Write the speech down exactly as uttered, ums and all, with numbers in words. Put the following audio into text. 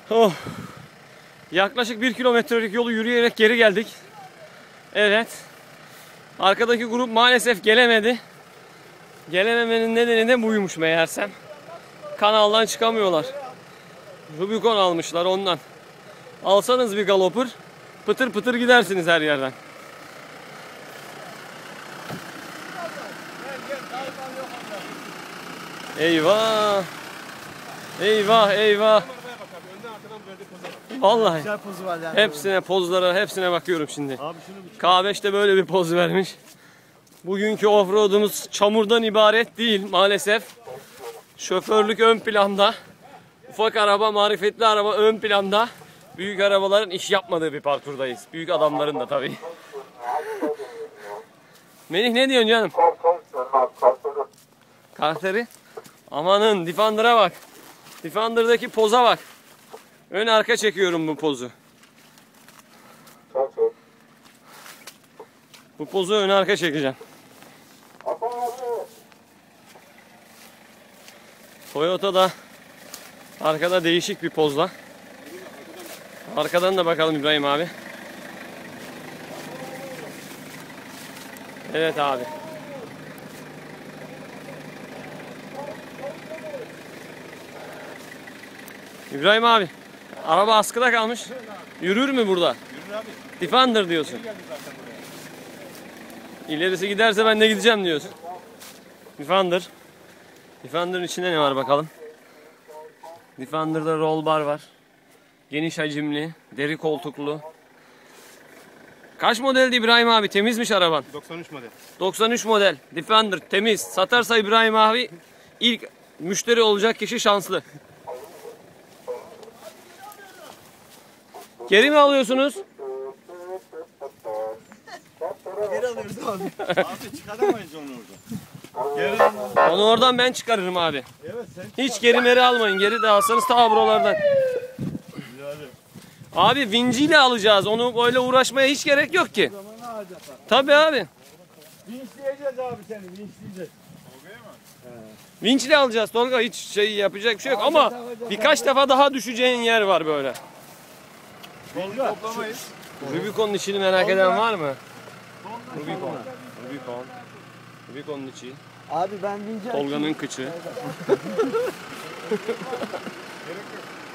Oh. Yaklaşık bir kilometrelik yolu yürüyerek geri geldik. Evet. Arkadaki grup maalesef gelemedi. Gelememenin nedeni de buymuş meğersem. Kanaldan çıkamıyorlar. Rubicon almışlar ondan. Alsanız bir galopur, pıtır pıtır gidersiniz her yerden. Eyvah. Eyvah eyvah. Vallahi hepsine, pozlara hepsine bakıyorum şimdi. K beşte böyle bir poz vermiş. Bugünkü offroad'umuz çamurdan ibaret değil maalesef. Şoförlük ön planda. Ufak araba, marifetli araba ön planda. Büyük arabaların iş yapmadığı bir parkurdayız. Büyük adamların da tabii. Melih ne diyorsun canım? Karakteri. Amanın Defender'a bak. Defender'daki poza bak. Ön arka çekiyorum bu pozu. Bu pozu ön arka çekeceğim. Toyota da arkada değişik bir pozla. Arkadan da bakalım İbrahim abi. Evet abi. İbrahim abi. Araba askıda kalmış. Yürür mü burada? Yürür abi. Defender diyorsun. İlerisi giderse ben de gideceğim diyorsun. Defender. Defender'ın içinde ne var bakalım. Defender'da roll bar var. Geniş hacimli, deri koltuklu. Kaç modeldi İbrahim abi? Temizmiş araban. doksan üç model. doksan üç model. Defender temiz. Satarsa İbrahim abi ilk müşteri olacak kişi şanslı. Geri mi alıyorsunuz? Geri alıyoruz abi. Abi çıkaramayız onu orada. Geri almam. Onu oradan ben çıkarırım abi. Evet sen. Hiç geri meri almayın. Geri de alsanız ta buralardan. Yani. Abi vinciyle alacağız. Onu böyle uğraşmaya hiç gerek yok ki. O zaman ne alacak abi? Tabii abi. Vinçleyeceğiz abi seni, vinçleyeceğiz. Vinçle alacağız Tolga. Hiç şey yapacak bir şey yok ama birkaç defa daha düşeceğin yer var böyle. Tolga. Toplamayız. Rubicon'un içini merak eden var mı? Rubicon. Rubicon. Rubicon'un içi. Abi ben vinci Tolga'nın kıçı. Gerek yok.